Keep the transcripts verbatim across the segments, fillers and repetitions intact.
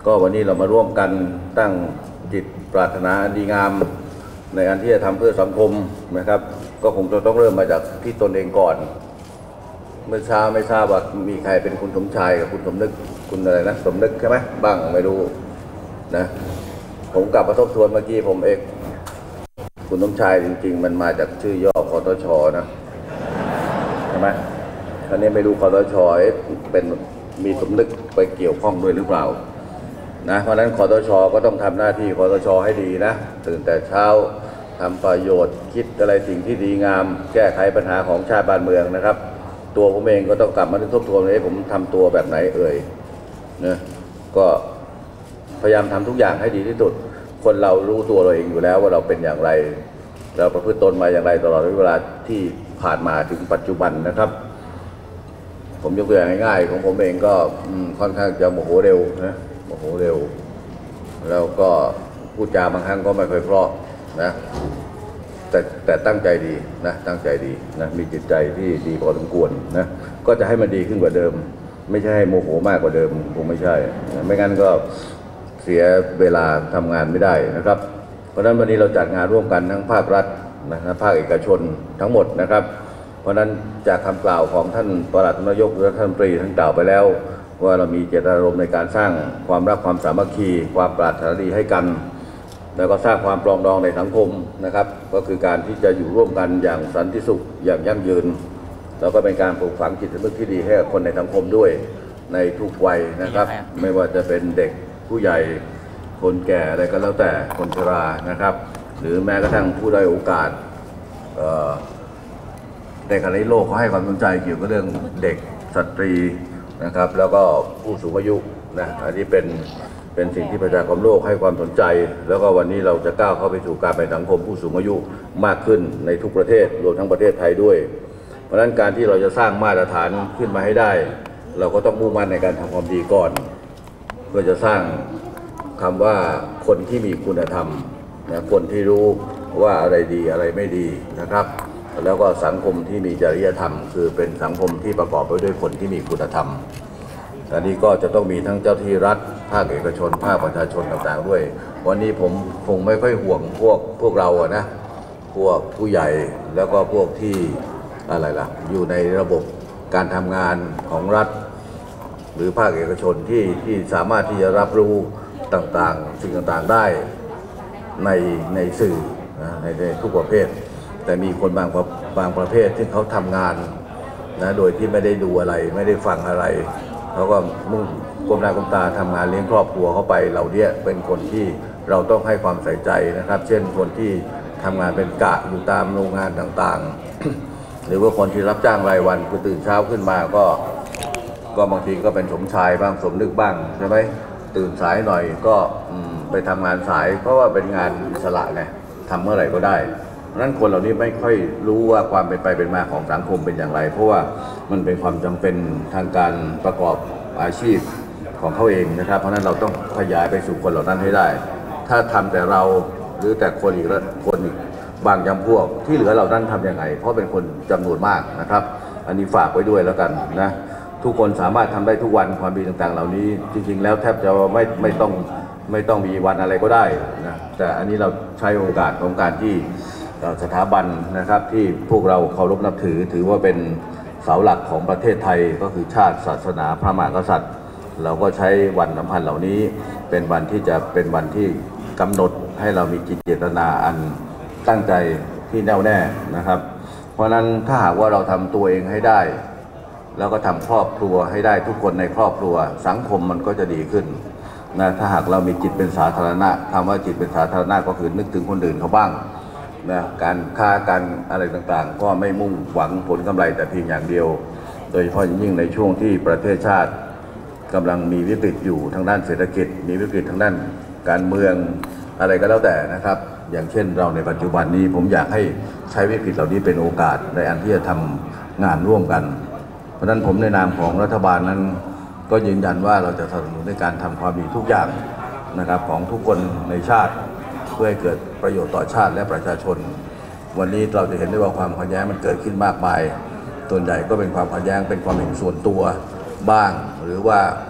ก็วันนี้เรามาร่วมกันตั้งจิตปรารถนาดีงามในอันที่จะทำเพื่อสังคมนะครับก็คงจะต้องเริ่มมาจากที่ตนเองก่อนเมื่อเช้าไม่ทราบว่ามีใครเป็นคุณสมชายกับคุณสมนึกคุณอะไรนะสมนึกใช่ไหมบ้างไม่รู้นะผมกลับมาทบทวนเมื่อกี้ผมเองคุณสมชายจริงๆมันมาจากชื่อย่อคตชนะใช่ไหมคราวนี้ไม่รู้คตชเป็นมีสมนึกไปเกี่ยวข้องด้วยหรือเปล่านะเพราะฉะนั้นคตชก็ต้องทำหน้าที่คตชให้ดีนะตื่นแต่เช้าทำประโยชน์คิดอะไรสิ่งที่ดีงามแก้ไขปัญหาของชาติบ้านเมืองนะครับตัวผมเองก็ต้องกลับมาทบทวนว่าผมทำตัวแบบไหนเอ่ยนะก็พยายามทำทุกอย่างให้ดีที่สุดคนเรารู้ตัวเราเองอยู่แล้วว่าเราเป็นอย่างไรเราประพฤติตนมาอย่างไรตลอดเวลาที่ผ่านมาถึงปัจจุบันนะครับผมยกตัวอย่างง่ายๆของผมเองก็ค่อนข้างจะโมโหเร็วนะโมโหเร็วแล้วก็พูดจาบางครั้งก็ไม่ค่อยเพราะนะแต่แต่ตั้งใจดีนะตั้งใจดีนะมีจิตใจที่ดีพอสมควรนะก็จะให้มันดีขึ้นกว่าเดิมไม่ใช่ให้โมโหมากกว่าเดิมคงไม่ใช่นะไม่งั้นก็เสียเวลาทำงานไม่ได้นะครับเพราะฉะนั้นวันนี้เราจัดงานร่วมกันทั้งภาครัฐนะภาคเอกชนทั้งหมดนะครับเพราะฉะนั้นจากคำกล่าวของท่านปลัดนายกและท่านปรีท่านกล่าวไปแล้วว่าเรามีเจตนารมณ์ในการสร้างความรักความสามัคคีความปรารถนาดีให้กันแล้วก็สร้างความปรองดองในสังคมนะครับก็คือการที่จะอยู่ร่วมกันอย่างสันติสุขอย่างยั่งยืนแล้วก็เป็นการปลูกฝังจิตสำนึกที่ดีให้กับคนในสังคมด้วยในทุกวัยนะครับไม่ว่าจะเป็นเด็กผู้ใหญ่คนแก่อะไรก็แล้วแต่คนชรานะครับหรือแม้กระทั่งผู้ด้อยโอกาสในขณะนี้โลกเขาให้ความสนใจเกี่ยวกับเรื่องเด็กสตรีนะครับแล้วก็ผู้สูงอายุนะอันนี้เป็นเป็นสิ่งที่ประชาคมโลกให้ความสนใจแล้วก็วันนี้เราจะก้าวเข้าไปสู่การเป็นสังคมผู้สูงอายุมากขึ้นในทุกประเทศรวมทั้งประเทศไทยด้วยเพราะฉะนั้นการที่เราจะสร้างมาตรฐานขึ้นมาให้ได้เราก็ต้องมุ่งมั่นในการทำความดีก่อนเพื่อจะสร้างคำว่าคนที่มีคุณธรรมนะคนที่รู้ว่าอะไรดีอะไรไม่ดีนะครับแล้วก็สังคมที่มีจริยธรรมคือเป็นสังคมที่ประกอบไปด้วยคนที่มีคุณธรรมอันนี้ก็จะต้องมีทั้งเจ้าที่รัฐภาคเอกชนภาคประชาชนต่างๆด้วยวันนี้ผมคงไม่ค่อยห่วงพวกพวกเราอะนะพวกผู้ใหญ่แล้วก็พวกที่อะไรล่ะอยู่ในระบบการทำงานของรัฐหรือภาคเอกชนที่ที่สามารถที่จะรับรู้ต่างๆสิ่งต่างๆได้ในในสื่อนะในในทุกประเภทแต่มีคนบางบางประเภทที่เขาทำงานนะโดยที่ไม่ได้ดูอะไรไม่ได้ฟังอะไรเขาก็มุ่งก้มหน้าก้มตาทำงานเลี้ยงครอบครัวเข้าไปเหล่านี้เป็นคนที่เราต้องให้ความใส่ใจนะครับเช่นคนที่ทำงานเป็นกะอยู่ตามโรงงานต่างๆ หรือว่าคนที่รับจ้างรายวันคือตื่นเช้าขึ้นมาก็ก็บางทีก็เป็นสมชายบ้างสมนึกบ้างใช่ไหมตื่นสายหน่อยก็ไปทำงานสายเพราะว่าเป็นงานอิสระไงทำเมื่อไหร่ก็ได้เพราะฉะนั้นคนเหล่านี้ไม่ค่อยรู้ว่าความเป็นไปเป็นมาของสังคมเป็นอย่างไรเพราะว่ามันเป็นความจำเป็นทางการประกอบอาชีพของเขาเองนะครับเพราะฉะนั้นเราต้องขยายไปสู่คนเหล่านั้นให้ได้ถ้าทำแต่เราหรือแต่คนอีกคนอีกบางจำพวกที่เหลือเหล่านั้นทำยังไงเพราะเป็นคนจำนวนมากนะครับอันนี้ฝากไว้ด้วยแล้วกันนะทุกคนสามารถทำได้ทุกวันความดีต่างๆเหล่านี้จริงๆแล้วแทบจะไม่ไม่ต้องไม่ต้องมีวันอะไรก็ได้นะแต่อันนี้เราใช้โอกาสของการที่สถาบันนะครับที่พวกเราเคารพนับถือถือว่าเป็นเสาหลักของประเทศไทยก็คือชาติศาสนาพระมหากษัตริย์เราก็ใช้วันสำคัญเหล่านี้เป็นวันที่จะเป็นวันที่กำหนดให้เรามีจิตเจตนาอันตั้งใจที่แน่วแน่นะครับเพราะนั้นถ้าหากว่าเราทำตัวเองให้ได้แล้วก็ทำครอบครัวให้ได้ทุกคนในครอบครัวสังคมมันก็จะดีขึ้นนะถ้าหากเรามีจิตเป็นสาธารณะคำว่าจิตเป็นสาธารณะก็คือนึกถึงคนอื่นเขาบ้างนะการค้าการอะไรต่างๆก็ไม่มุ่งหวังผลกำไรแต่เพียงอย่างเดียวโดยเฉพาะยิ่งในช่วงที่ประเทศชาติกำลังมีวิกฤตอยู่ทางด้านเศรษฐกิจมีวิกฤตทางด้านการเมืองอะไรก็แล้วแต่นะครับอย่างเช่นเราในปัจจุบันนี้ผมอยากให้ใช้วิกฤตเหล่านี้เป็นโอกาสในอันที่จะทำงานร่วมกันเพราะฉะนั้นผมในนามของรัฐบาลนั้นก็ยืนยันว่าเราจะสนับสนุนในการทำความดีทุกอย่างนะครับของทุกคนในชาติเพื่อให้เกิดประโยชน์ต่อชาติและประชาชนวันนี้เราจะเห็นได้ว่าความขัดแย้งมันเกิดขึ้นมากมายส่วนใหญ่ก็เป็นความขัดแย้งเป็นความเห็นส่วนตัวบ้างหรือว่า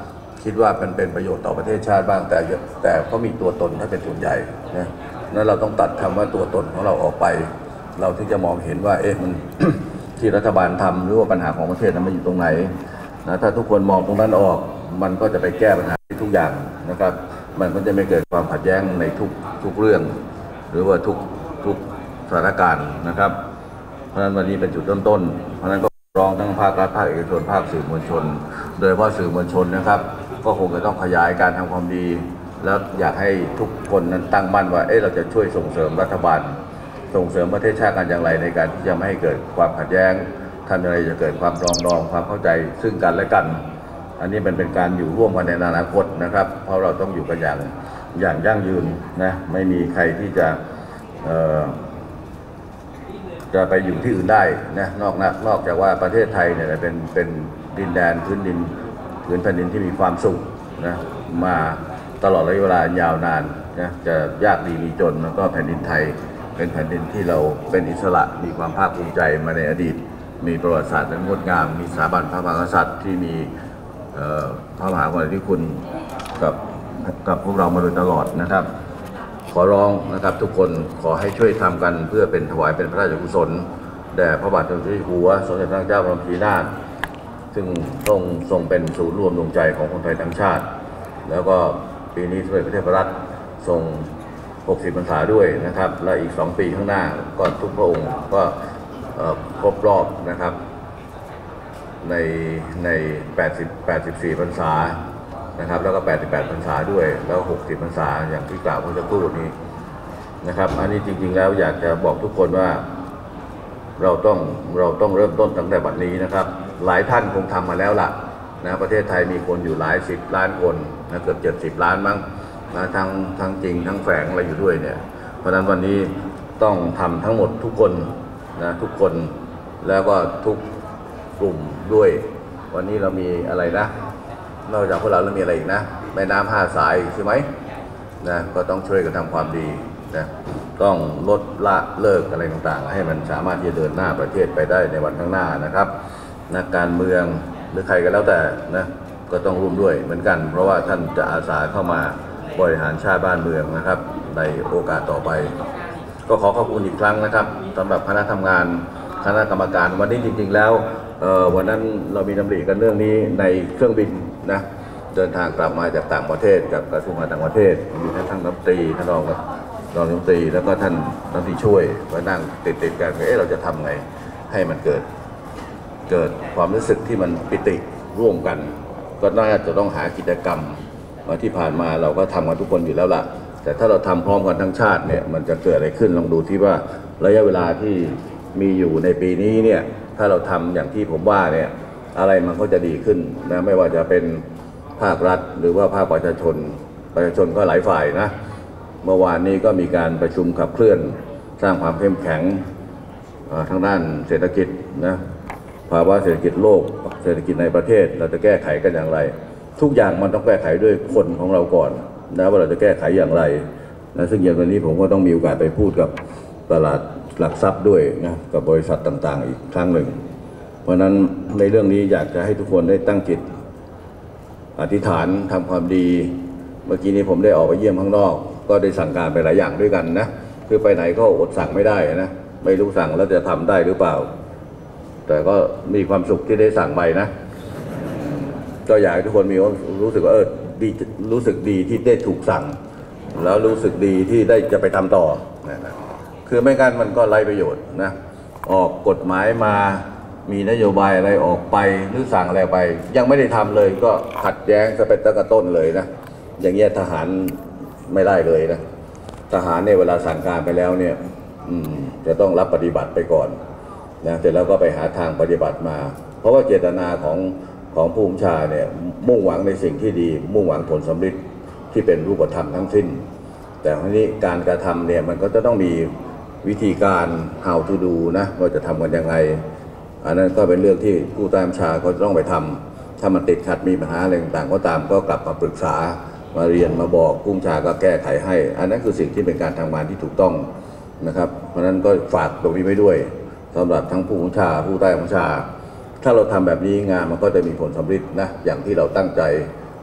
คิดว่าเป็นเป็นประโยชน์ต่อประเทศชาติบ้างแต่แต่ก็มีตัวตนถ้าเป็นส่วนใหญ่นะนั้นเราต้องตัดคำว่าตัวตนของเราออกไปเราถึงจะมองเห็นว่าเอ๊ะมัน ที่รัฐบาลทำหรือว่าปัญหาของประเทศนั้นมันอยู่ตรงไหนนะถ้าทุกคนมองตรงนั้นออกมันก็จะไปแก้ปัญหาทุกอย่างนะครับมันก็จะไม่เกิดความขัดแย้งในทุกทุกเรื่องหรือว่าทุกทุกสถานการณ์นะครับเพราะฉะนั้นวันนี้เป็นจุดเริ่มต้นเพราะฉะนั้นก็ร้องทั้งภาครัฐภาคเอกชนภาคสื่อมวลชนโดยเฉพาะสื่อมวลชนนะครับก็คงจะต้องขยายการทำความดีแล้วอยากให้ทุกคนนั้นตั้งมั่นว่าเอ๊ะเราจะช่วยส่งเสริมรัฐบาลส่งเสริมประเทศชาติกันอย่างไรในการที่จะไม่ให้เกิดความขัดแย้งทำอย่างไรจะเกิดความปรองดองความเข้าใจซึ่งกันและกันอันนี้มันเป็นการอยู่ร่วมกันในอนาคตนะครับเพราะเราต้องอยู่กันอย่างอย่างยั่งยืนนะไม่มีใครที่จะเอ่อจะไปอยู่ที่อื่นได้นะนอกนะนอกจากว่าประเทศไทยเนี่ยเป็นเป็นดินแดนพื้นดินพื้นแผ่นดินที่มีความสุขนะมาตลอดระยะเวลายาวนานนะจะยากดีมีจนแล้วก็แผ่นดินไทยเป็นแผ่นดินที่เราเป็นอิสระมีความภาคภูมิใจมาในอดีตมีประวัติศาสตร์อันงดงามมีสถาบันพระมหากษัตริย์ที่มีพระมหากรุณาธิคุณกับกับพวกเรามาโดยตลอดนะครับขอร้องนะครับทุกคนขอให้ช่วยทำกันเพื่อเป็นถวายเป็นพระราชกุศลแด่พระบาทสมเด็จพระเจ้าอยู่หัวสมเด็จพระเจ้าบรมศรีนาถซึ่งต้องทรงเป็นศูนย์รวมดวงใจของคนไทยทั้งชาติแล้วก็ปีนี้สมเด็จพระเทพรัตน์ทรงหกสิบพรรษาด้วยนะครับและอีกสองปีข้างหน้าก็ทุกพระองค์ก็ครบรอบนะครับในในแปดสิบ แปดสิบสี่พรรษานะครับแล้วก็แปดสิบแปดพรรษาด้วยแล้วหกสิบพรรษาอย่างที่กล่าวเมื่อสักครู่นี้นะครับอันนี้จริงๆแล้วอยากจะบอกทุกคนว่าเราต้องเราต้องเริ่มต้นตั้งแต่บัดนี้นะครับหลายท่านคงทำมาแล้วล่ะนะประเทศไทยมีคนอยู่หลายสิบล้านคนนะเกือบเจ็ดสิบล้านมั้งนะทั้งทั้งจริงทั้งแฝงอะไรอยู่ด้วยเนี่ยเพราะฉะนั้นวันนี้ต้องทำทั้งหมดทุกคนนะทุกคนแล้วก็ทุกกลุ่มด้วยวันนี้เรามีอะไรนะนอกจากพวกเราแล้วมีอะไรอีกนะแม่น้ำห้าสายใช่ไหมนะก็ต้องช่วยกันทำความดีนะต้องลดละเลิกอะไรต่างๆให้มันสามารถที่จะเดินหน้าประเทศไปได้ในวันข้างหน้านะครับนักการเมืองหรือใครก็แล้วแต่นะก็ต้องร่วมด้วยเหมือนกันเพราะว่าท่านจะอาสาเข้ามาบริหารชาติบ้านเมืองนะครับในโอกาสต่อไปก็ขอขอบคุณอีกครั้งนะครับสำหรับคณะทำงานคณะกรรมการวันนี้จริงๆแล้ววันนั้นเรามีดำริกันเรื่องนี้ในเครื่องบินนะเดินทางกลับมาจากต่างประเทศกับกระทรวงการต่างประเทศมีท่านรัฐมนตรีท่านรองรองรัฐมนตรีแล้วก็ท่านรัฐมนตรีช่วยมานั่งติดๆกันเอ๊ะเราจะทำไงให้มันเกิดเกิดความรู้สึกที่มันปิติร่วมกันก็น่าจะต้องหากิจกรรมมาที่ผ่านมาเราก็ทำกันทุกคนอยู่แล้วล่ะแต่ถ้าเราทำพร้อมกันทั้งชาติเนี่ยมันจะเกิดอะไรขึ้นลองดูที่ว่าระยะเวลาที่มีอยู่ในปีนี้เนี่ยถ้าเราทำอย่างที่ผมว่าเนี่ยอะไรมันก็จะดีขึ้นนะไม่ว่าจะเป็นภาครัฐหรือว่าภาคประชาชนประชาชนก็หลายฝ่ายนะเมื่อวานนี้ก็มีการประชุมขับเคลื่อนสร้างความเข้มแข็งทางด้านเศรษฐกิจนะภาวะเศรษฐกิจโลกเศรษฐกิจในประเทศเราจะแก้ไขกันอย่างไรทุกอย่างมันต้องแก้ไขด้วยคนของเราก่อนนะว่าเราจะแก้ไขอย่างไรนะซึ่งอย่างวันนี้ผมก็ต้องมีโอกาสไปพูดกับตลาดหลักทรัพย์ด้วยนะกับบริษัทต่างๆอีกครั้งหนึ่งเพราะนั้นในเรื่องนี้อยากจะให้ทุกคนได้ตั้งจิตอธิษฐานทำความดีเมื่อกี้นี้ผมได้ออกไปเยี่ยมข้างนอกก็ได้สั่งการไปหลายอย่างด้วยกันนะคือไปไหนก็อดสั่งไม่ได้นะไม่รู้สั่งแล้วจะทำได้หรือเปล่าแต่ก็มีความสุขที่ได้สั่งไปนะก็อยากให้ทุกคนมีรู้สึกว่าเออดีรู้สึกดีที่ได้ถูกสั่งแล้วรู้สึกดีที่ได้จะไปทำต่อนะคือไม่งั้นมันก็ไร้ประโยชน์นะออกกฎหมายมามีนโยบายอะไรออกไปหรือสั่งอะไรไปยังไม่ได้ทำเลยก็ขัดแย้งจะเป็นตั้งแต่ต้นเลยนะอย่างเงี้ยทหารไม่ได้เลยนะทหารเนี่ยเวลาสั่งการไปแล้วเนี่ยจะต้องรับปฏิบัติไปก่อนนะเสร็จแล้วก็ไปหาทางปฏิบัติมาเพราะว่าเจตนาของของผู้บัญชาเนี่ยมุ่งหวังในสิ่งที่ดีมุ่งหวังผลสำเร็จที่เป็นรูปธรรมทั้งสิ้นแต่ทีนี้การกระทำเนี่ยมันก็จะต้องมีวิธีการ how to do นะว่าจะทำกันยังไงอันนั้นก็เป็นเรื่องที่ผู้ใต้บัญชาก็ต้องไปทำถ้ามันติดขัดมีปัญหาอะไรต่างๆก็ตามก็กลับมาปรึกษามาเรียนมาบอกผู้บัญชาก็แก้ไขให้อันนั้นคือสิ่งที่เป็นการทำงานที่ถูกต้องนะครับเพราะฉะนั้นก็ฝากตรงนี้ไว้ด้วยสำหรับทั้งผู้บัญชาผู้ใต้บัญชาถ้าเราทำแบบนี้งานมันก็จะมีผลสำเร็จนะอย่างที่เราตั้งใจ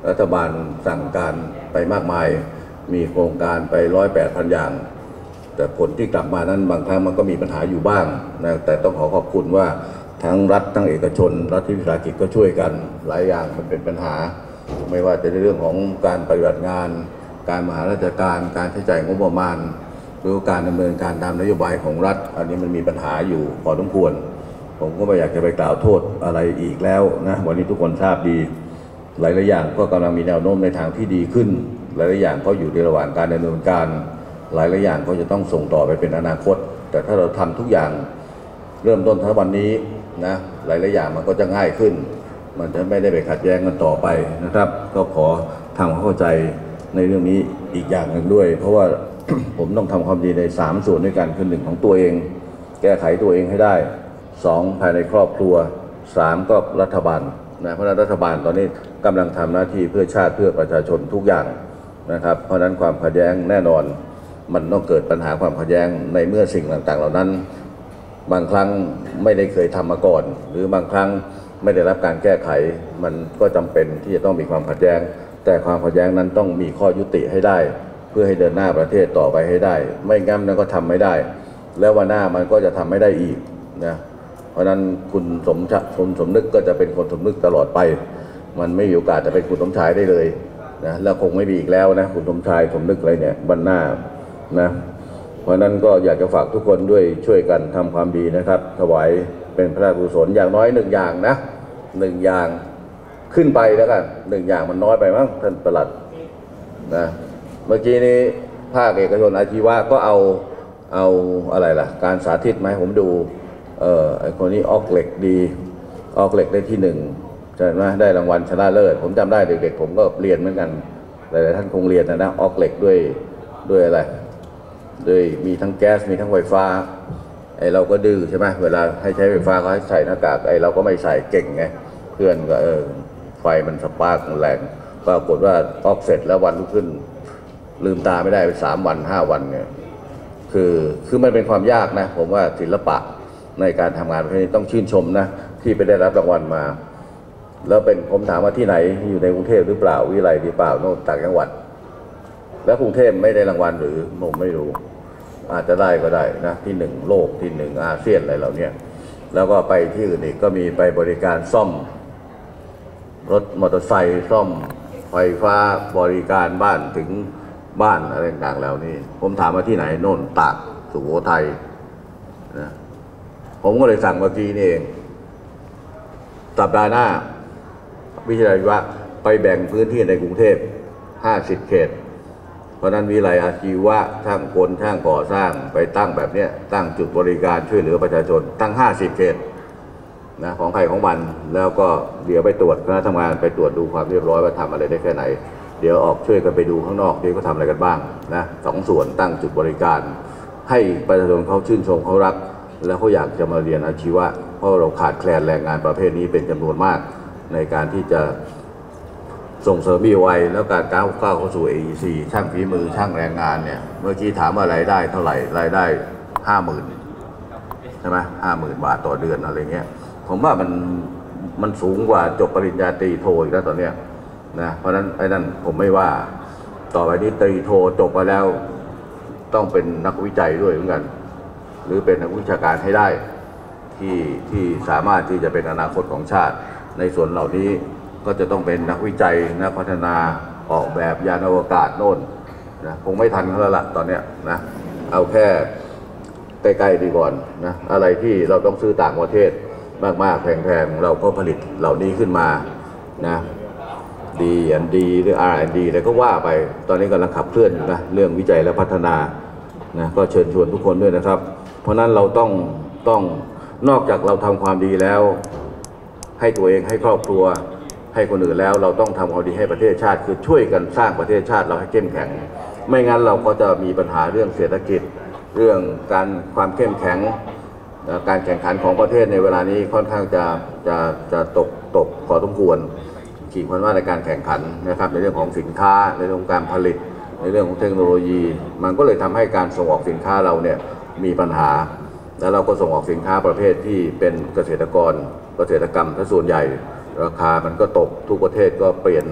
รัฐบาลสั่งการไปมากมายมีโครงการไปร้อยแปดพันอย่างแต่ผลที่กลับมานั้นบางครั้งมันก็มีปัญหาอยู่บ้างนะแต่ต้องขอขอบคุณว่าทั้งรัฐทั้งเอกชนรัฐวิสาหกิจก็ช่วยกันหลายอย่างมันเป็นปัญหาไม่ว่าจะในเรื่องของการปฏิบัติงานการบริหารราชการการใช้จ่ายงบประมาณหรือการดำเนินการตามนโยบายของรัฐอันนี้มันมีปัญหาอยู่พอสมควรผมก็ไม่อยากจะไปกล่าวโทษอะไรอีกแล้วนะวันนี้ทุกคนทราบดีหลายๆอย่างก็กำลังมีแนวโน้มในทางที่ดีขึ้นหลายๆอย่างก็อยู่ในระหว่างการดำเนินการหลายๆอย่างก็จะต้องส่งต่อไปเป็นอนาคตแต่ถ้าเราทำทุกอย่างเริ่มต้นทั้งวันนี้นะหลายๆอย่างมันก็จะง่ายขึ้นมันจะไม่ได้ไปขัดแย้งกันต่อไปนะครับก็ขอทำความเข้าใจในเรื่องนี้อีกอย่างหนึ่งด้วยเพราะว่า ผมต้องทำความดีในสามส่วนด้วยกันคือหนึ่งของตัวเองแก้ไขตัวเองให้ได้สองภายในครอบครัวสามก็รัฐบาลนะเพราะฉะนั้นรัฐบาลตอนนี้กำลังทำหน้าที่เพื่อชาติเพื่อประชาชนทุกอย่างนะครับเพราะฉะนั้นความขัดแย้งแน่นอนมันต้องเกิดปัญหาความขัดแย้งในเมื่อสิ่งต่างๆเหล่านั้นบางครั้งไม่ได้เคยทำมาก่อนหรือบางครั้งไม่ได้รับการแก้ไขมันก็จำเป็นที่จะต้องมีความขัดแย้งแต่ความขัดแย้งนั้นต้องมีข้อยุติให้ได้เพื่อให้เดินหน้าประเทศต่อไปให้ได้ไม่งั้นมันก็ทำไม่ได้แล้ววันหน้ามันก็จะทำไม่ได้อีกนะเพราะฉะนั้นคุณสมชคุณสมนึกก็จะเป็นคนสมนึกตลอดไปมันไม่มีโอกาสจะเป็นคุณสมชายได้เลยนะแล้วคงไม่มีอีกแล้วนะคุณสมชายสมนึกอะไรเนี่ยวันหน้านะเพราะนั้นก็อยากจะฝากทุกคนด้วยช่วยกันทำความดีนะครับถวายเป็นพระราชกุศลอย่างน้อยหนึ่งอย่างนะหนึ่งอย่างขึ้นไปแล้วกันหนึ่งอย่างมันน้อยไปมั้งท่านประหลัดนะเมื่อกี้นี้ภาคเอกชนอาชีวะก็เอาเอาอะไรล่ะการสาธิตมาให้ผมดูเออไอคนนี้ออกเหล็กดีออกเหล็กได้ที่หนึ่งใช่ไหมได้รางวัลชนะเลิศผมจำได้เด็กๆผมก็เรียนเหมือนกันหลายๆท่านคงเรียนนะนะออกเหล็กด้วยด้วยอะไรด้วยมีทั้งแก๊สมีทั้งไฟฟ้าไอเราก็ดื้อใช่ไหมเวลาให้ใช้ไฟฟ้าก็ให้ใส่หน้ากากไอเราก็ไม่ใส่เก่งไงเพื่อนก็เออไฟมันสปาร์กแรงปรากฏว่าออกเสร็จแล้ววันรุ่งขึ้นลืมตาไม่ได้ไปสามวันห้าวันเนี่ยคือคือมันเป็นความยากนะผมว่าศิลปะในการทำงานประเภทนี้ต้องชื่นชมนะที่ไปได้รับรางวัลมาแล้วเป็นผมถามว่าที่ไหนอยู่ในกรุงเทพหรือเปล่าวิไลหรือเปล่าโน่นต่างจังหวัดแล้วกรุงเทพไม่ได้รางวัลหรือผมไม่รู้อาจจะได้ก็ได้นะที่หนึ่งโลกที่หนึ่งอาเซียนอะไรเหล่านี้แล้วก็ไปที่อื่นอีกก็มีไปบริการซ่อมรถมอเตอร์ไซค์ซ่อมไฟฟ้าบริการบ้านถึงบ้านอะไรต่างๆแล้วนี่ผมถามว่าที่ไหนโน่นตากสุโขทัยนะผมก็เลยสั่งเมื่อกี้นี่เองสัปดาห์หน้าวิทยาลัยวะไปแบ่งพื้นที่ในกรุงเทพห้าสิบเขตเพราะนั้นวิทยาลัยอาชีวะช่างกลช่างก่อสร้างไปตั้งแบบเนี้ยตั้งจุดบริการช่วยเหลือประชาชนตั้งห้าสิบเขตนะของใครของมันแล้วก็เดี๋ยวไปตรวจคณะทำงานไปตรวจดูความเรียบร้อยว่าทำอะไรได้แค่ไหนเดี๋ยวออกช่วยกันไปดูข้างนอกที่เขาทำอะไรกันบ้างนะสองส่วนตั้งจุดบริการให้ประชาชนเขาชื่นชมเขารักแล้วเขาอยากจะมาเรียนอาชีวะเพราะเราขาดแคลนแรงงานประเภทนี้เป็นจำนวนมากในการที่จะส่งเสริม บี โอ ไอ แล้วการก้าวก้าวเข้าสู่ เอ อี ซี ช่างฝีมือช่างแรงงานเนี่ยเมื่อกี้ถามว่ารายได้เท่าไหร่รายได้ห้าหมื่นใช่ไหมห้าหมื่นบาทต่อเดือนอะไรเงี้ยผมว่ามันมันสูงกว่าจบปริญญาตรีโทอีกแล้วตอนเนี้ยนะเพราะฉะนั้นไอ้นั่นผมไม่ว่าต่อไปนี้ตรีโทจบมาแล้วต้องเป็นนักวิจัยด้วยเหมือนกันหรือเป็นนักวิชาการให้ได้ที่ที่สามารถที่จะเป็นอนาคตของชาติในส่วนเหล่านี้ก็จะต้องเป็นนักวิจัยนักพัฒนาออกแบบยานอวกาศโน่นนะคงไม่ทันเขาแล้วล่ะตอนเนี้ยนะเอาแค่ใกล้ๆดีก่อนนะอะไรที่เราต้องซื้อต่างประเทศมากๆแพงๆเราก็ผลิตเหล่านี้ขึ้นมานะดีอันดีหรือ อาร์ แอนด์ ดี อะไรก็ว่าไปตอนนี้กำลังขับเคลื่อนอยู่นะเรื่องวิจัยและพัฒนานะก็เชิญชวนทุกคนด้วยนะครับเพราะนั้นเราต้องต้องนอกจากเราทำความดีแล้วให้ตัวเองให้ครอบครัวให้คนอื่นแล้วเราต้องทำความดีให้ประเทศชาติคือช่วยกันสร้างประเทศชาติเราให้เข้มแข็งไม่งั้นเราก็จะมีปัญหาเรื่องเศรษฐกิจเรื่องการความเข้มแข็งการแข่งขันของประเทศในเวลานี้ค่อนข้างจะจะจะตกตกพอสมควรขีดความว่าในการแข่งขันนะครับในเรื่องของสินค้าในเรื่องของการผลิตในเรื่องของเทคโนโลยี มันก็เลยทำให้การส่งออกสินค้าเราเนี่ยมีปัญหาแล้วเราก็ส่งออกสินค้าประเภทที่เป็นเกษตรกรเกษตรกรรมถ้าส่วนใหญ่ราคามันก็ตกทุกประเทศก็เปลี่ยน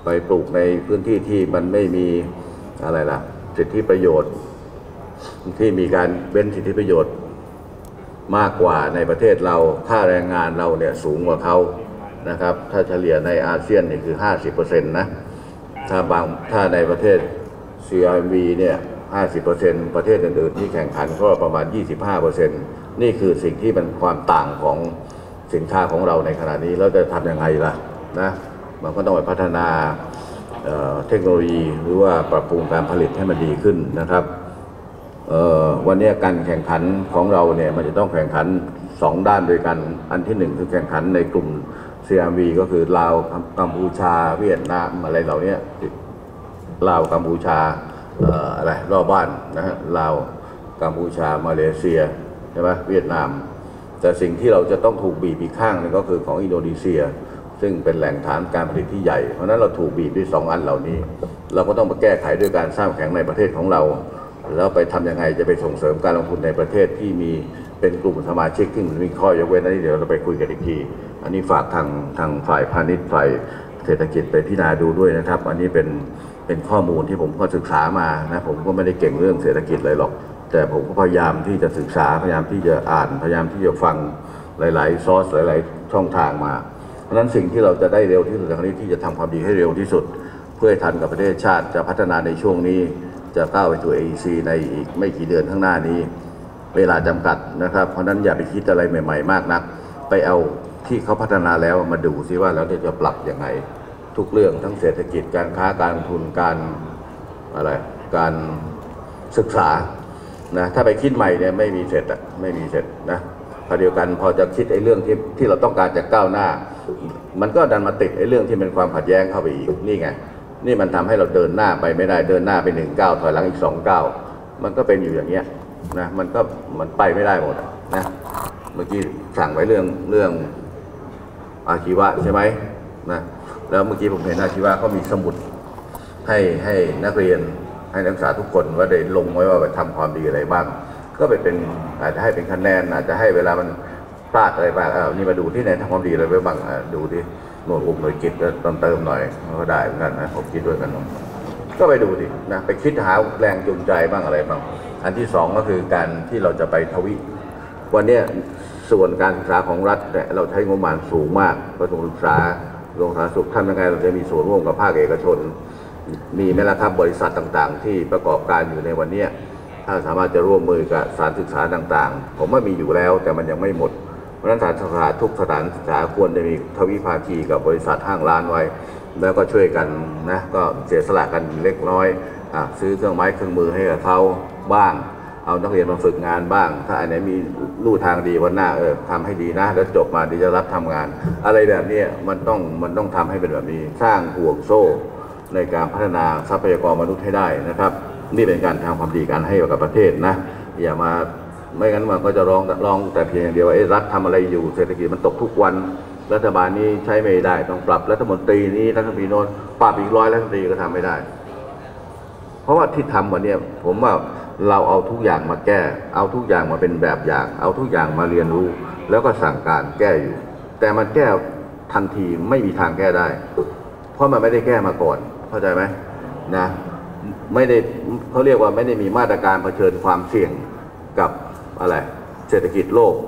ไปปลูกในพื้นที่ที่มันไม่มีอะไรล่ะสิทธิประโยชน์ที่มีการเว้นสิทธิประโยชน์มากกว่าในประเทศเราค่าแรงงานเราเนี่ยสูงกว่าเขานะครับถ้าเฉลี่ยในอาเซียนนี่คือ ห้าสิบเปอร์เซ็นต์ นะถ้าบางถ้าในประเทศ ซี อาร์ เอ็ม วี เนี่ย ห้าสิบเปอร์เซ็นต์ ประเทศอื่นๆที่แข่งขันก็ประมาณ ยี่สิบห้าเปอร์เซ็นต์ นี่คือสิ่งที่เป็นความต่างของสินค้าของเราในขณะนี้แล้วจะทำยังไงล่ะนะมันก็ต้องไปพัฒนาเเทคโนโลยีหรือว่าปรับปรุงการผลิตให้มันดีขึ้นนะครับวันนี้การแข่งขันของเราเนี่ยมันจะต้องแข่งขันสองด้านด้วยกันอันที่หนึ่งคือแข่งขันในกลุ่ม ซี อาร์ วี ก็คือลาวกัมพูชาเวียดนามอะไรเหล่านี้ลาวกัมพูชาอะไรรอบบ้านนะฮะลาวกัมพูชามาเลเซียใช่ไหมเวียดนามแต่สิ่งที่เราจะต้องถูกบีบอีกข้างนึงก็คือของอินโดนีเซียซึ่งเป็นแหล่งฐานการผลิตที่ใหญ่เพราะนั้นเราถูกบีบด้วยสองอันเหล่านี้เราก็ต้องมาแก้ไขด้วยการสร้างแข็งในประเทศของเราแล้วไปทำยังไงจะไปส่งเสริมการลงทุนในประเทศที่มีเป็นกลุ่มสมาชิกที่มีข้อยกเว้นอันนี้เดี๋ยวเราไปคุยกันอีกทีอันนี้ฝากทางทางฝ่ายพาณิชย์ฝ่ายเศรษฐกิจไปพิจารณาดูด้วยนะครับอันนี้เป็นเป็นข้อมูลที่ผมก็ศึกษามานะผมก็ไม่ได้เก่งเรื่องเศรษฐกิจเลยหรอกแต่ผมก็พยายามที่จะศึกษาพยายามที่จะอ่านพยายามที่จะฟังหลายๆซอสหลายๆช่องทางมาเพราะฉะนั้นสิ่งที่เราจะได้เร็วที่สุดในครั้งนี้ที่จะทำความดีให้เร็วที่สุดเพื่อให้ทันกับประเทศชาติจะพัฒนาในช่วงนี้จะก้าวไปสู่ เอ อี ซี ในอีกไม่กี่เดือนข้างหน้านี้เวลาจำกัดนะครับเพราะนั้นอย่าไปคิดอะไรใหม่ๆมากนักไปเอาที่เขาพัฒนาแล้วมาดูซิว่าแล้วจะปรับยังไงทุกเรื่องทั้งเศรษฐกิจการค้าการลงทุนการอะไรการศึกษานะถ้าไปคิดใหม่เนี่ยไม่มีเสร็จอะไม่มีเสร็จนะพอเดียวกันพอจะคิดไอ้เรื่องที่ที่เราต้องการจะก้าวหน้ามันก็ดันมาติดไอ้เรื่องที่เป็นความขัดแย้งเข้าไปอีกนี่ไงนี่มันทำให้เราเดินหน้าไปไม่ได้เดินหน้าไปหนึ่งก้าวถอยหลังอีกสองก้าวมันก็เป็นอยู่อย่างเงี้ยนะมันก็มันไปไม่ได้หมดนะเมื่อกี้สั่งไว้เรื่องเรื่องอาชีวะใช่ไหมนะแล้วเมื่อกี้ผมเห็นอาชีวะเขามีสมุดให้ให้นักเรียนให้นักศึกษาทุกคนว่าได้ลงไว้ว่าไปทำความดีอะไรบ้างก็ไปเป็นอาจจะให้เป็นคะแนนอาจจะให้เวลามันพลาดอะไรบ้างเออนี่มาดูที่ไหนทำความดีอะไรไปบ้างดูที่หน่วยอุปหน่วยกิจเติมเติมหน่อยก็ได้เหมือนกันนะผมคิดด้วยกันก็ไปดูดินะไปคิดหาแรงจูงใจบ้างอะไรบ้างอันที่สองก็คือการที่เราจะไปทวิวันนี้ส่วนการศึกษาของรัฐเนี่ยเราใช้งบประมาณสูงมากกระทรวงศึกษากระทรวงสาธารณสุขทำยังไงเราจะมีส่วนร่วมกับภาคเอกชนมีไหมล่ะครับบริษัทต่างๆที่ประกอบการอยู่ในวันนี้ถ้าสามารถจะร่วมมือกับสถานศึกษาต่างๆผมว่ามีอยู่แล้วแต่มันยังไม่หมดเพราะฉะนั้นสถานศึกษาทุกสถานศึกษาควรจะมีทวิภาคีกับบริษัทห้างร้านไว้แล้วก็ช่วยกันนะก็เสียสละกันเล็กน้อยอ่ะซื้อเครื่องไม้เครื่องมือให้กับเขาบ้างเอานักเรียนมาฝึกงานบ้างถ้าอันไหนมีลู่ทางดีวันหน้าเออทำให้ดีนะแล้วจบมาดีจะรับทำงานอะไรแบบนี้มันต้องมันต้องทำให้เป็นแบบนี้สร้างห่วงโซ่ในการพัฒนาทรัพยากรมนุษย์ให้ได้นะครับนี่เป็นการทำความดีการให้กับประเทศนะอย่ามาไม่งั้นมันก็จะร้องร้องแต่เพียงอย่างเดียวว่ารัฐทำอะไรอยู่เศรษฐกิจมันตกทุกวันรัฐบาลนี้ใช้ไม่ได้ต้องปรับรัฐมนตรีนี้รัฐมนตรีโน้นปรับอีกร้อยรัฐมนตรีก็ทำไม่ได้เพราะว่าที่ทำวันนี้ผมว่าเราเอาทุกอย่างมาแก้เอาทุกอย่างมาเป็นแบบอย่างเอาทุกอย่างมาเรียนรู้แล้วก็สั่งการแก้อยู่แต่มันแก้ทันทีไม่มีทางแก้ได้เพราะมันไม่ได้แก้มาก่อนเข้าใจไหมนะไม่ได้เขาเรียกว่าไม่ได้มีมาตรการเผชิญความเสี่ยงกับอะไรเศรษฐกิจโลก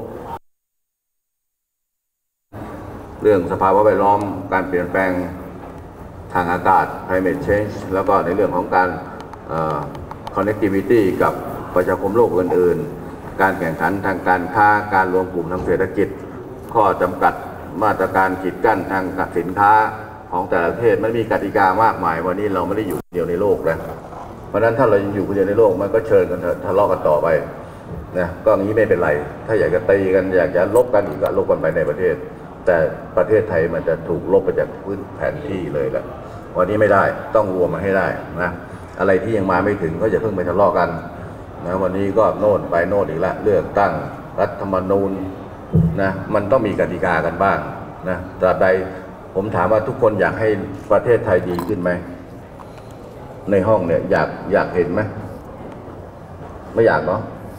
เรื่องสภาวะแวดล้อมการเปลี่ยนแปลงทางอากาศ climate change แล้วก็ในเรื่องของการconnectivity กับประชาคมโลกอื่นๆการแข่งขันทางการค้าการรวมกลุ่มทางเศรษฐกิจข้อจำกัดมาตรการกีดกั้นทางสินค้าของแต่ละประเทศมันมีกติกามากมายวันนี้เราไม่ได้อยู่เดียวในโลกแล้วเพราะฉะนั้นถ้าเรายังอยู่คนเดียวในโลกมันก็เชิญกันทะเลาะกันต่อไปนะก็อย่างนี้ไม่เป็นไรถ้าอยากจะตีกันอยากจะลบกันอีกก็ลบกันไปในประเทศแต่ประเทศไทยมันจะถูกลบไปจากพื้นแผนที่เลยแหละวันนี้ไม่ได้ต้องรวมมาให้ได้นะอะไรที่ยังมาไม่ถึงก็จะเพิ่งไปทะเลาะกันนะวันนี้ก็โน่นไปโน่นอีกแล้วเลือกตั้งรัฐธรรมนูญนะมันต้องมีกติกากันบ้างนะตราบใดผมถามว่าทุกคนอยากให้ประเทศไทยดีขึ้นไหมในห้องเนี่ยอยากอยากเห็นไหมไม่อยากเนาะ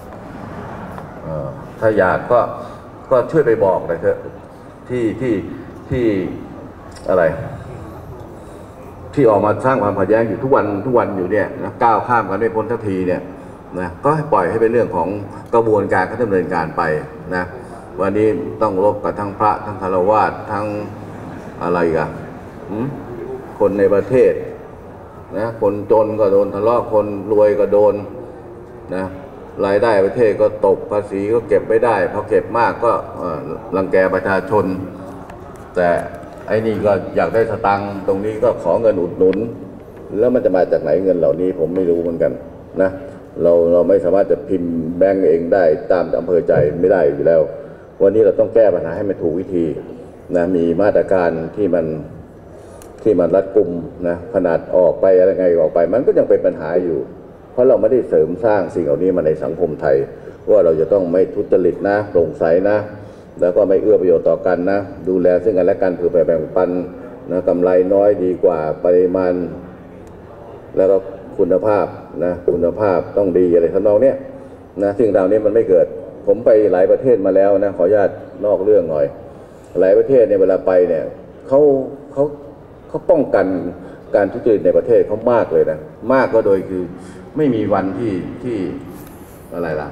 ถ้าอยากก็ก็ช่วยไปบอกหน่อยเถอะที่ที่ที่อะไรที่ออกมาสร้างความขัดแย้งอยู่ทุกวันทุกวันอยู่เนี่ยนะก้าวข้ามกันไม่พ้นทันทีเนี่ยนะก็ให้ปล่อยให้เป็นเรื่องของกระบวนการเขาดำเนินการไปนะวันนี้ต้องรบกับทั้งพระทั้งฆราวาสทั้งอะไรกันคนในประเทศนะคนจนก็โดนทะเลาะคนรวยก็โดนนะรายได้ประเทศก็ตกภาษีก็เก็บไม่ได้พอเก็บมากก็รังแกประชาชนแต่ไอ้นี่ก็อยากได้สตังค์ตรงนี้ก็ขอเงินอุดหนุนแล้วมันจะมาจากไหนเงินเหล่านี้ผมไม่รู้เหมือนกันนะเราเราไม่สามารถจะพิมพ์แบงก์เองได้ตามอำเภอใจไม่ได้อยู่แล้ววันนี้เราต้องแก้ปัญหาให้มันถูกวิธีนะมีมาตรการที่มันที่มันรัดกุมนะขนาดออกไปอะไรไงออกไปมันก็ยังเป็นปัญหาอยู่เพราะเราไม่ได้เสริมสร้างสิ่งเหล่านี้มาในสังคมไทยว่าเราจะต้องไม่ทุจริตนะโปร่งใสนะแล้วก็ไม่เอื้อประโยชน์ต่อกันนะดูแลซึ่งกันและกันเพื่อแบ่งปันนะกำไรน้อยดีกว่าปริมาณแล้วก็คุณภาพนะคุณภาพต้องดีอะไรทำนองเนี้ยนะสิ่งเหล่านี้มันไม่เกิดผมไปหลายประเทศมาแล้วนะขออนุญาตนอกเรื่องหน่อยหลายประเทศเนี่ยเวลาไปเนี่ยเขาเขาเขาป้องกันการทุจริตในประเทศเขามากเลยนะมากก็โดยคือไม่มีวันที่ที่อะไรล่ะ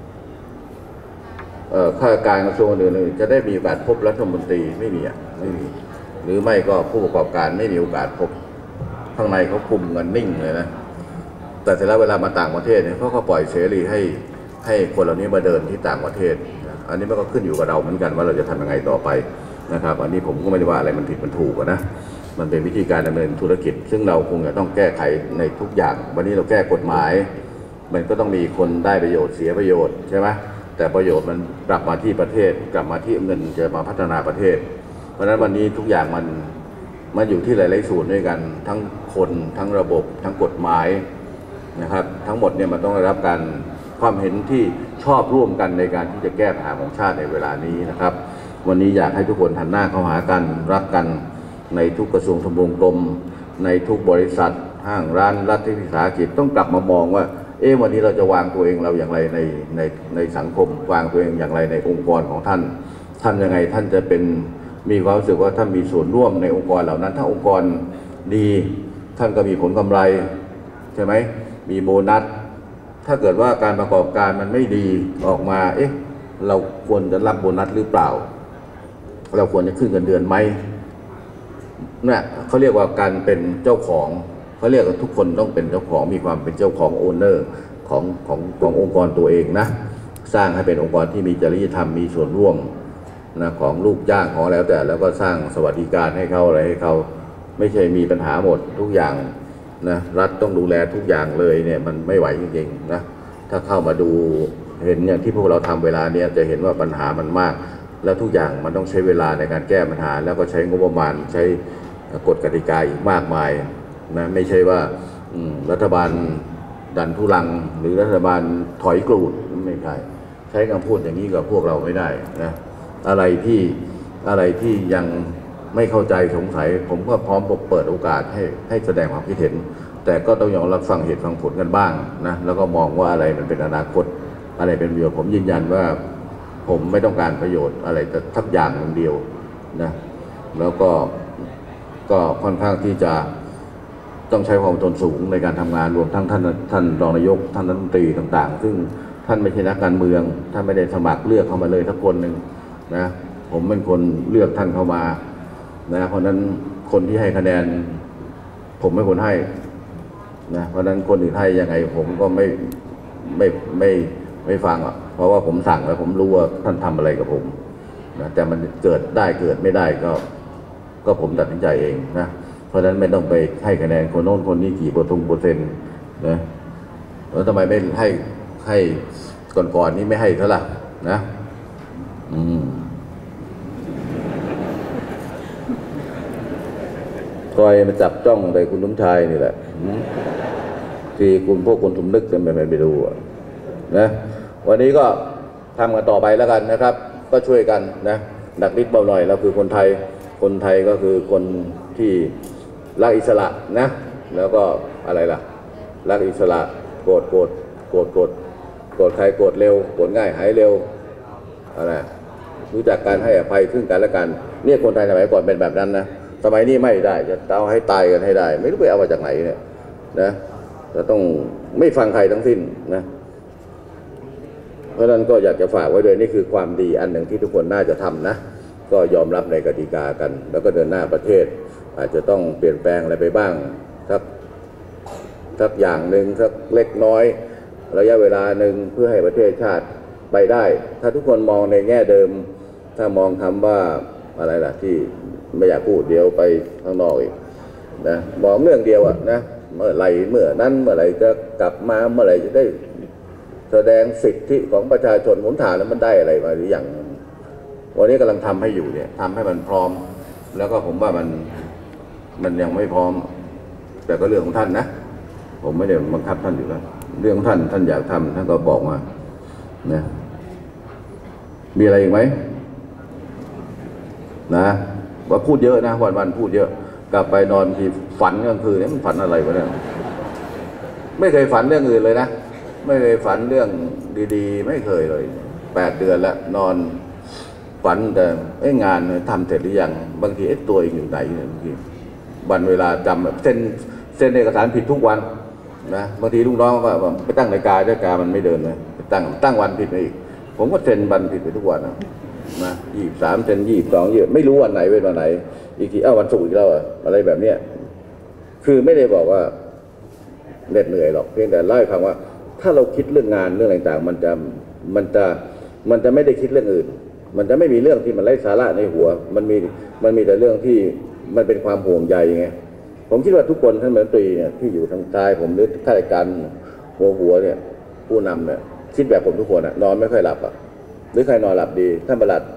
เอ่อข้าราชการกระทรวงอื่นๆจะได้มีโอกาสพบรัฐมนตรีไม่มีอ่ะไม่มีหรือไม่ก็ผู้ประกอบการไม่มีโอกาสพบข้างในเขาคุมกันนิ่งเลยนะแต่เสร็จแล้วเวลามาต่างประเทศเนี่ยเขาก็ปล่อยเสรีให้ให้คนเหล่านี้มาเดินที่ต่างประเทศอันนี้มันก็ขึ้นอยู่กับเราเหมือนกันว่าเราจะทำยังไงต่อไปนะครับอันนี้ผมก็ไม่ได้ว่าอะไรมันผิดมันถูกนะมันเป็นวิธีการดำเนินธุรกิจซึ่งเราคงจะต้องแก้ไขในทุกอย่างวันนี้เราแก้กฎหมายมันก็ต้องมีคนได้ประโยชน์เสียประโยชน์ใช่ไหมแต่ประโยชน์มันกลับมาที่ประเทศกลับมาที่เงินจะมาพัฒนาประเทศเพราะฉะนั้นวันนี้ทุกอย่างมันมันอยู่ที่หลายๆส่วนด้วยกันทั้งคนทั้งระบบทั้งกฎหมายนะครับทั้งหมดเนี่ยมันต้องได้รับการความเห็นที่ชอบร่วมกันในการที่จะแก้ปัญหาของชาติในเวลานี้นะครับวันนี้อยากให้ทุกคนหันหน้าเข้าหากันรักกันในทุกกระทรวงทบวงกรมในทุกบริษัทห้างร้านรัฐวิสาหกิจต้องกลับมามองว่าเอ๊ะวันนี้เราจะวางตัวเองเราอย่างไรในในในสังคมวางตัวเองอย่างไรในองค์กรของท่านท่านยังไงท่านจะเป็นมีความรู้สึกว่าท่านมีส่วนร่วมในองค์กรเหล่านั้นถ้าองค์กรดีท่านก็มีผลกำไรใช่ไหมมีโบนัสถ้าเกิดว่าการประกอบการมันไม่ดีออกมาเอ๊ะเราควรจะรับโบนัสหรือเปล่าเราควรจะขึ้นเงินเดือนไหมเนี่ยเขาเรียกว่าการเป็นเจ้าของเขาเรียกว่าทุกคนต้องเป็นเจ้าของมีความเป็นเจ้าของโอนเนอร์ของของขององค์กรตัวเองนะสร้างให้เป็นองค์กรที่มีจริยธรรมมีส่วนร่วมนะของลูกจ้างของแล้วแต่แล้วก็สร้างสวัสดิการให้เขาอะไรให้เขาไม่ใช่มีปัญหาหมดทุกอย่างนะรัฐต้องดูแลทุกอย่างเลยเนี่ยมันไม่ไหวจริงๆนะถ้าเข้ามาดูเห็นอย่างที่พวกเราทำเวลาเนี้ยจะเห็นว่าปัญหามันมากแล้วทุกอย่างมันต้องใช้เวลาในการแก้ปัญหาแล้วก็ใช้งบประมาณใช้กฎกติกาอีกมากมายนะไม่ใช่ว่ารัฐบาลดันทุลังหรือรัฐบาลถอยกรูดไม่ใช่ใช้คำพูดอย่างนี้กับพวกเราไม่ได้นะอะไรที่อะไรที่ยังไม่เข้าใจสงสัยผมก็พร้อมเปิดโอกาสให้ให้แสดงความคิดเห็นแต่ก็ต้องยอมรับฟังเหตุฟังผลกันบ้างนะแล้วก็มองว่าอะไรมันเป็นอนาคตอะไรเป็นประโยชน์ผมยืนยันว่าผมไม่ต้องการประโยชน์อะไรแต่ทักอย่างหนึ่งเดียวนะแล้วก็ก็ค่อนข้างที่จะต้องใช้ความอดทนสูงในการทำงานรวมทั้งท่านท่านรองนายกท่านรัฐมนตรีต่างๆซึ่งท่านไม่ใช่นักการเมืองท่านไม่ได้สมัครเลือกเข้ามาเลยทักคนหนึ่งนะผมเป็นคนเลือกท่านเข้ามานะเพราะนั้นคนที่ให้คะแนนผมไม่ควรให้นะเพราะนั้นคนอื่นให้ยังไงผมก็ไม่ไม่ไม่ไม่ฟังอ่ะเพราะว่าผมสั่งแล้วผมรู้ว่าท่านทำอะไรกับผมนะแต่มันเกิดได้เกิดไม่ได้ก็ก็ผมตัดสินใจเองนะเพราะฉะนั้นไม่ต้องไปให้คะแนนคนโน้นคนนี้กี่เปอร์เซ็นต์นะแล้วทำไมไม่ให้ให้ก่อนๆนี้ไม่ให้เท่าล่ะนะอืมคอยมาจับจ้องไปคุณสมชายนี่แหละที่คุณพวกคนสมนึกกันไปไม่ดูนะวันนี้ก็ทำกันต่อไปแล้วกันนะครับก็ช่วยกันนะหนักนิดเบาหน่อยเราคือคนไทยคนไทยก็คือคนที่รักอิสระนะแล้วก็อะไรล่ะรักอิสระโกรธโกรธโกรธโกรธโกรธใครโกรธเร็วโกรธง่ายหายเร็วอะไรรู้จักการให้อภัยซึ่งกันและกันเนี่ยคนไทยสมัยก่อนเป็นแบบนั้นนะสมัยนี้ไม่ได้จะเอาให้ตายกันให้ได้ไม่รู้ไปเอามาจากไหนเนี่ยนะจะต้องไม่ฟังใครทั้งสิ้นนะเพราะฉะนั้นก็อยากจะฝากไว้ด้วยนี่คือความดีอันหนึ่งที่ทุกคนน่าจะทำนะก็ยอมรับในกติกากัน แล้วก็เดินหน้าประเทศอาจจะต้องเปลี่ยนแปลงอะไรไปบ้างสักสักอย่างหนึ่งสักเล็กน้อยระยะเวลาหนึ่งเพื่อให้ประเทศชาติไปได้ ถ้าทุกคนมองในแง่เดิมถ้ามองคำว่าอะไรล่ะที่ไม่อยากพูดเดียวไปข้างนอกอีกนะมองเรื่องเดียวอะนะเมื่อไหรเมื่อนั้นเมื่อไหรจะกลับมาเมื่อไหรจะได้แสดงสิทธิของประชาชนผมถามแล้วมันได้อะไรมาหรือยังวันนี้กำลังทำให้อยู่เนี่ยทำให้มันพร้อมแล้วก็ผมว่ามันมันยังไม่พร้อมแต่ก็เรื่องของท่านนะผมไม่ได้บังคับท่านอยู่แล้วเรื่องของท่านท่านอยากทำท่านก็บอกมานะมีอะไรอีกไหมนะว่าพูดเยอะนะวันวันพูดเยอะกลับไปนอนทีฝันกลางคืนนี่มันฝันอะไรวะเนี่ยไม่เคยฝันเรื่องอื่นเลยนะไม่เคยฝันเรื่องดีๆไม่เคยเลยแปดเดือนแล้วนอนฝันแต่ไอ้งานทำเสร็จหรือยังบางทีไอ้ตัวเองอยู่ไหนเนี่ยบางทีวันเวลาจำเส้นเส้นเอกสารผิดทุกวันนะบางทีลูกน้องก็ไปตั้งนาฬิกานาฬิกามันไม่เดินเลยตั้งตั้งวันผิดไปอีกผมก็เซ็นวันผิดไปทุกวันนะนะยี่สิบสามเซ็นยี่สิบสองยี่ไม่รู้วันไหนเป็นวันไหนอีกทีเอ้าวันศุกร์อีกแล้วอะไรแบบเนี้ยคือไม่ได้บอกว่าเหน็ดเหนื่อยหรอกเพียงแต่เล่าให้ฟังว่าถ้าเราคิดเรื่องงานเรื่องต่างๆมันจะมันจะมันจะไม่ได้คิดเรื่องอื่นมันจะไม่มีเรื่องที่มันไร้สาระในหัวมันมีมันมีแต่เรื่องที่มันเป็นความห่วงใยไงผมคิดว่าทุกคนท่านรัฐมนตรีเนี่ยที่อยู่ทางใต้ผมหรือข้าราชการหัวหัวเนี่ยผู้นำเนี่ยคิดแบบผมทุกคนอ่ะนอนไม่ค่อยหลับอ่ะหรือใครนอนหลับดีท่านปลัด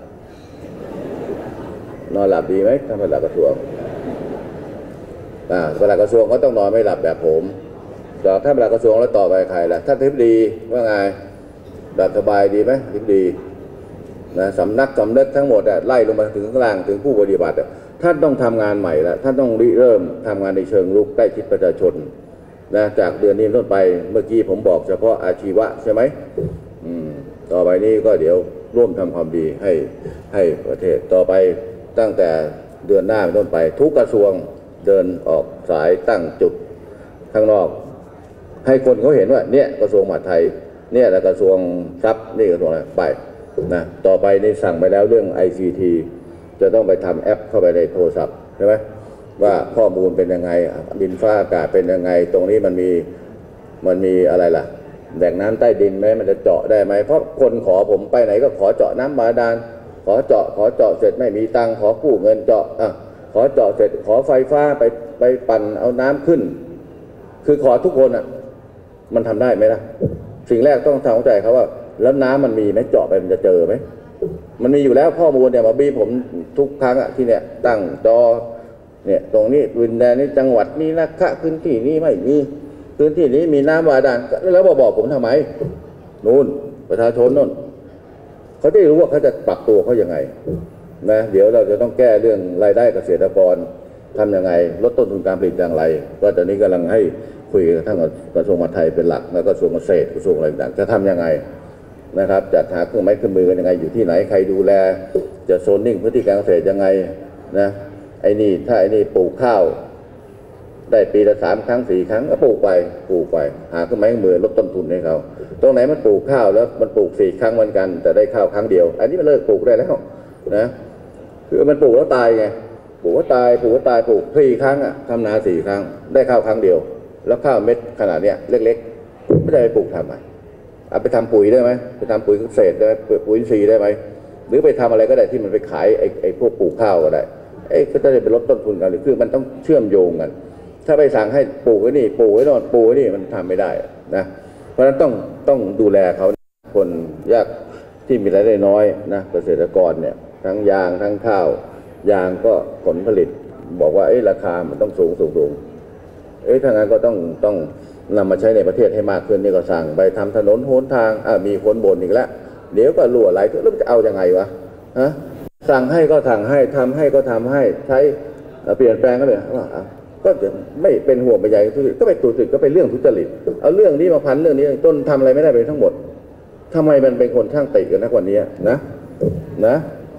นอนหลับดีไหมท่านปลัดกระทรวงอ่าปลัดกระทรวงก็ต้องนอนไม่หลับแบบผมต่อท่านปลัดกระทรวงแล้วต่อไปใครล่ะท่านทิพย์ดีว่าไงหลับสบายดีไหมทิพย์ดีนะสำนักสำนักทั้งหมดอ่ะไล่ลงมาถึงข้างล่างถึงผู้ปฏิบัติอ่ะท่านต้องทำงานใหม่แล้วท่านต้องริเริ่มทำงานในเชิงลุกใกล้ชิดประชาชนนะจากเดือนนี้ต้นไปเมื่อกี้ผมบอกเฉพาะอาชีวะใช่ไหมอืมต่อไปนี้ก็เดี๋ยวร่วมทำความดีให้ให้ประเทศต่อไปตั้งแต่เดือนหน้าเป็นต้นไปทุกกระทรวงเดินออกสายตั้งจุดข้างนอกให้คนเขาเห็นว่าเนี่ยกระทรวงมหาดไทยเนี่ยแหละกระทรวงทรัพย์นี่กระทรวงอะไรไปนะต่อไปนี่สั่งไปแล้วเรื่อง ไอ ซี ที จะต้องไปทำแอปเข้าไปในโทรศัพท์ใช่ไหมว่าข้อมูลเป็นยังไงดินฟ้าอากาศเป็นยังไงตรงนี้มันมีมันมีอะไรล่ะแหล่งน้ำใต้ดินไหมมันจะเจาะได้ไหมเพราะคนขอผมไปไหนก็ขอเจาะน้ำบาดาลขอเจาะขอเจาะเสร็จไม่มีตังค์ขอกู้เงินเจาะอ่ะขอเจาะเสร็จขอไฟฟ้าไปไปปั่นเอาน้ำขึ้นคือขอทุกคนอ่ะมันทำได้ไหมล่ะสิ่งแรกต้องทำเข้าใจเขาว่าแล้วน้ำมันมีไหมเจาะไปมันจะเจอไหมมันมีอยู่แล้วข้อมูลเนี่ยมาบีผมทุกครั้งอะที่เนี่ยตั้งจอเนี่ยตรงนี้วินแดนนี้จังหวัดนี้นะคะพื้นที่นี้ไม่มีพื้นที่นี้มีน้ำบาดาลแล้วบอกบอกผมทำไมนู่นประชาชนนู่นเขาจะรู้ว่าเขาจะปรับตัวเขายังไงนะเดี๋ยวเราจะต้องแก้เรื่องรายได้เกษตรกรทำยังไงลดต้นทุนการผลิตอย่างไรก็ตอนนี้กำลังให้คุยกับทั้งกระทรวงมหาดไทยเป็นหลักแล้วก็กระทรวงเกษตรกระทรวงอะไรต่างจะทำยังไงนะครับจัดหาเครื่องไม้เครื่องมือกันยังไงอยู่ที่ไหนใครดูแลจะโซนนิ่งพื้นที่การเกษตรยังไงนะไอ้นี่ถ้าไอ้นี่ปลูกข้าวได้ปีละสามครั้งสี่ครั้งก็ปลูกไปปลูกไปหาเครื่องไม้เครื่องมือลดต้นทุนให้เขาตรงไหนมันปลูกข้าวแล้วมันปลูกสี่ครั้งเหมือนกันแต่ได้ข้าวครั้งเดียวอันนี้มันเลิกปลูกได้แล้วนะคือมันปลูกแล้วตายไงปลูกแล้วตายปลูกแล้วตายปลูกสี่ครั้งอ่ะทำนาสี่ครั้งได้ข้าวครั้งเดียวแล้วข้าวเม็ดขนาดเนี้ยเล็กๆไม่ได้ไปปลูกทำไมเอาไปทำปุ๋ยได้ไหมไปทำปุ๋ยเกษตรได้ไหมปุ๋ยอินทรีย์ได้ไหมหรือไปทำอะไรก็ได้ที่มันไปขายไอ้ไอ้พวกปลูกข้าวก็ได้ไอ้ก็จะได้ไปลดต้นทุนกันหรือคือมันต้องเชื่อมโยงกันถ้าไปสั่งให้ปลูกไว้นี่ปลูกไว้นอนปลูกไว้นี่มันทำไม่ได้นะเพราะฉะนั้นต้องต้องดูแลเขาคนยากที่มีรายได้น้อยนะเกษตรกรเนี่ยทั้งยางทั้งข้าวยางก็ผลผลิตบอกว่าไอ้ราคามันต้องสูงสูงสูงเอ้ยถ้างั้นก็ต้องต้องนำมาใช้ในประเทศให้มากขึ้นนี่ก็สั่งไปทำถนนโหนทางอ่ามีคนบ่นอีกแล้วเดี๋ยวก็รั่วไหลแล้วจะเอายังไงวะฮะสั่งให้ก็สั่งให้ทำให้ก็ทำให้ใช้เปลี่ยนแปลงก็เลยก็จะไม่เป็นห่วงไปใหญ่ทุจริตก็ไปทุจริตก็ไปเรื่องทุจริตเอาเรื่องนี้มาพันเรื่องนี้ต้นทำอะไรไม่ได้ไปทั้งหมดทำไมมันเป็นคนช่างติกันนะวันนี้นะนะ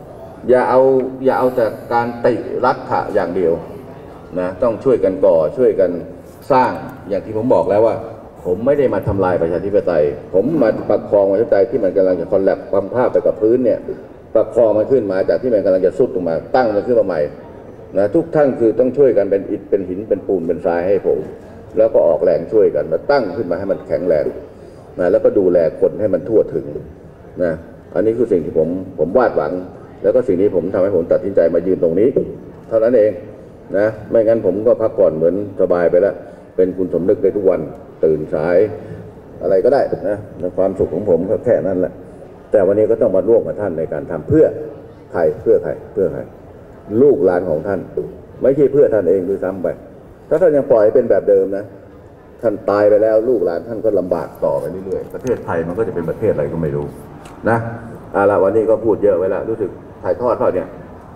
อย่าเอาอย่าเอาแต่การติรัฐะอย่างเดียวนะต้องช่วยกันก่อช่วยกันสร้างอย่างที่ผมบอกแล้วว่าผมไม่ได้มาทำลายประชาธิปไตยผมมาประคองประชาธิปไตยที่มันกำลังจะคอลแลบความภาพไปกับพื้นเนี่ยประคองมันขึ้นมาจากที่มันกำลังจะซุดลงมาตั้งมันขึ้นมาใหม่นะทุกท่านคือต้องช่วยกันเป็นอิฐเป็นหินเป็นปูนเป็นทรายให้ผมแล้วก็ออกแรงช่วยกันมาตั้งขึ้นมาให้มันแข็งแรงนะแล้วก็ดูแลคนให้มันทั่วถึงนะอันนี้คือสิ่งที่ผมผมวาดหวังแล้วก็สิ่งนี้ผมทำให้ผมตัดสินใจมายืนตรงนี้เท่านั้นเองนะไม่งั้นผมก็พักผ่อนเหมือนสบายไปแล้วเป็นคุณสมนึกได้ทุกวันตื่นสายอะไรก็ได้นะความสุขของผมก็แค่นั้นแหละแต่วันนี้ก็ต้องมาร่วมกับท่านในการทำเพื่อใครเพื่อใครเพื่อใครลูกหลานของท่านไม่ใช่เพื่อท่านเองด้วยซ้ำไปถ้าท่านยังปล่อยเป็นแบบเดิมนะท่านตายไปแล้วลูกหลานท่านก็ลำบากต่อไปเรื่อยๆประเทศไทยมันก็จะเป็นประเทศอะไรก็ไม่รู้นะเอาละวันนี้ก็พูดเยอะไว้แล้วรู้สึกถ่ายทอดเปล่าเนี่ย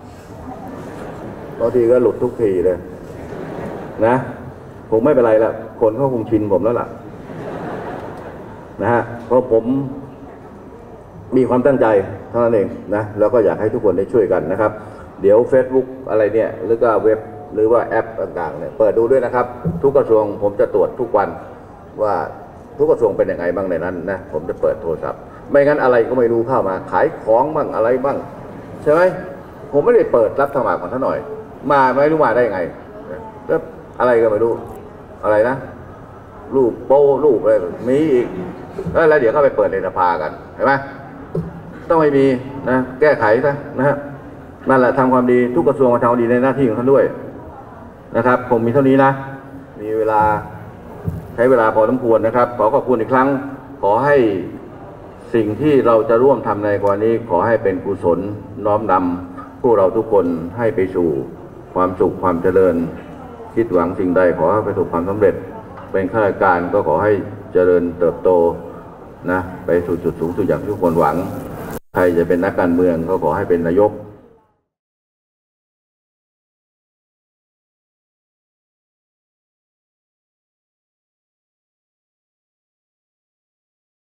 บางทีก็หลุดทุกทีเลยนะผมไม่เป็นไรละคนเขาคงชินผมแล้วล่ะนะฮะเพราะผมมีความตั้งใจเท่านั้นเองนะแล้วก็อยากให้ทุกคนได้ช่วยกันนะครับเดี๋ยว Facebook อะไรเนี่ยหรือก็เว็บหรือว่าแอปต่างๆเนี่ยเปิดดูด้วยนะครับทุกกระทรวงผมจะตรวจทุกวันว่าทุกกระทรวงเป็นยังไงบ้างในนั้นนะผมจะเปิดโทรศัพท์ไม่งั้นอะไรก็ไม่รู้เข้ามาขายของบ้างอะไรบ้างใช่ไหมผมไม่ได้เปิดรับสมัครของท่านหน่อยมาไม่รู้มาได้ยังไงแล้วอะไรก็ไม่รู้อะไรนะรูปโป้รูปอะไรมีอีกแล้วเดี๋ยวก็ไปเปิดในสภากันเห็นไหมต้องไม่มีนะแก้ไขซะนะฮะนั่นแหละทำความดีทุกกระทรวงมาทำดีในหน้าที่ของท่านด้วยนะครับผมมีเท่านี้นะมีเวลาใช้เวลาพอสมควรนะครับขอขอบคุณอีกครั้งขอให้สิ่งที่เราจะร่วมทำในวันนี้ขอให้เป็นกุศลน้อมนำพวกเราทุกคนให้ไปสู่ความสุขความเจริญคิดหวังสิ่งใดขอให้ประสบความสำเร็จเป็นข้าราชการก็ขอให้เจริญเติบโตนะไปสู่จุดสูงสุดอย่างที่ทุกคนหวังใครจะเป็นนักการเมืองก็ขอให้เป็นนายก